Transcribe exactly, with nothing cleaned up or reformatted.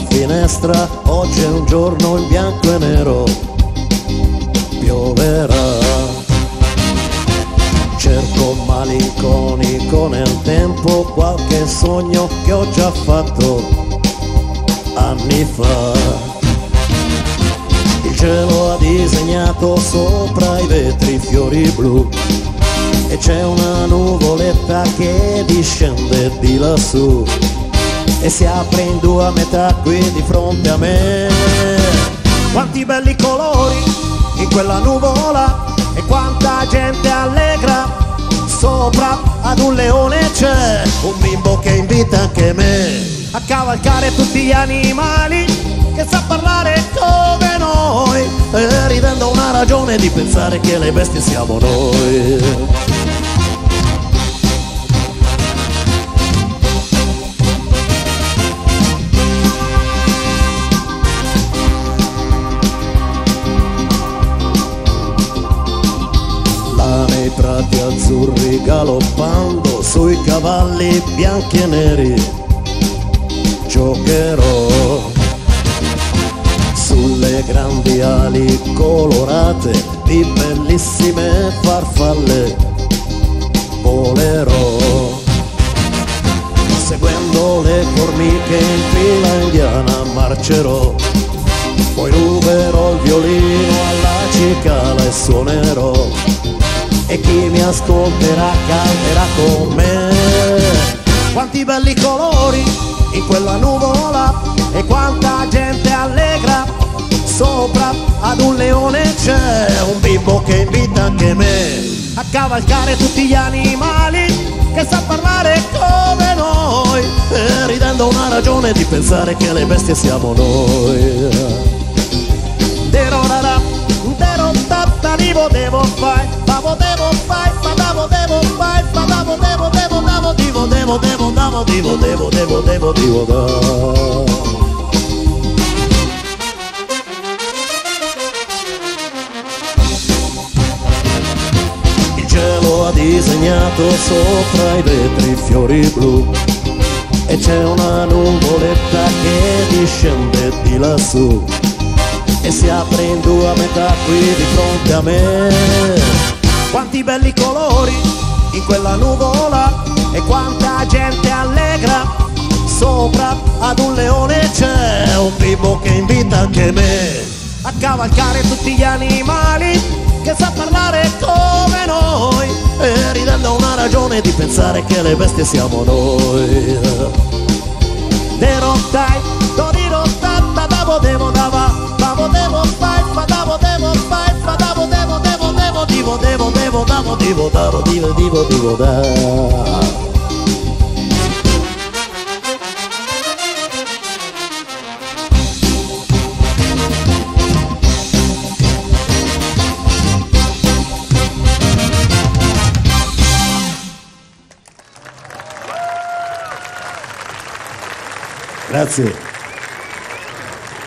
finestra, oggi è un giorno in bianco e nero, pioverà. Cerco malinconico nel tempo qualche sogno che ho già fatto anni fa. Il cielo ha disegnato sopra i vetri fiori blu e c'è una nuvoletta che discende di lassù e si apre in due a metà qui di fronte a me. Quanti belli colori in quella nuvola e quanta gente allegra. Sopra ad un leone c'è un bimbo che invita anche me a cavalcare tutti gli animali, che sa parlare come noi e ridendo una ragione di pensare che le bestie siamo noi. Prati azzurri galoppando sui cavalli bianchi e neri, giocherò sulle grandi ali colorate di bellissime farfalle, volerò seguendo le formiche in fila indiana, marcerò, poi ruberò il violino alla cicala e suonerò e chi mi ascolterà canterà con me. Quanti belli colori in quella nuvola e quanta gente allegra. Sopra ad un leone c'è un bimbo che invita anche me a cavalcare tutti gli animali, che sa parlare come noi e ridendo una ragione di pensare che le bestie siamo noi. Derorara, derotata, divo devo fai, bavo devo fai, badavo devo fai, badavo devo devo davo divo devo devo davo divo devo devo devo divo da. Il cielo ha disegnato sopra i vetri fiori blu e c'è una nuvoletta che discende di lassù e si apre in due a metà qui di fronte a me. Quanti belli colori in quella nuvola e quanta gente allegra. Sopra ad un leone c'è un bimbo che invita anche me a cavalcare tutti gli animali, che sa parlare come noi e ridendo una ragione di pensare che le bestie siamo noi. Derottai, dorirottata, davo devo dava, davo devo fai, davo devo fai, davo devo devo devo divo devo devo davo divo davo divo divo divo da. Grazie.